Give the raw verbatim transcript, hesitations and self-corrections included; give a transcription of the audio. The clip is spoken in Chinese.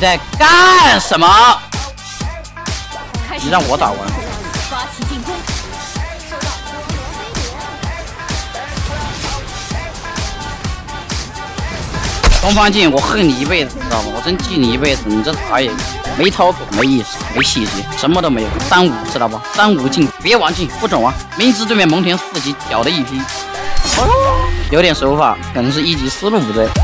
在干什么？你让我打完。 发起进攻。 东方镜，我恨你一辈子，知道吗？我真记你一辈子。你这打野没操作，没意思，没细节，什么都没有。三五知道吧？三五镜，别玩镜，不准玩。明知对面蒙恬四级屌的一批，有点手法，可能是一级思路不对。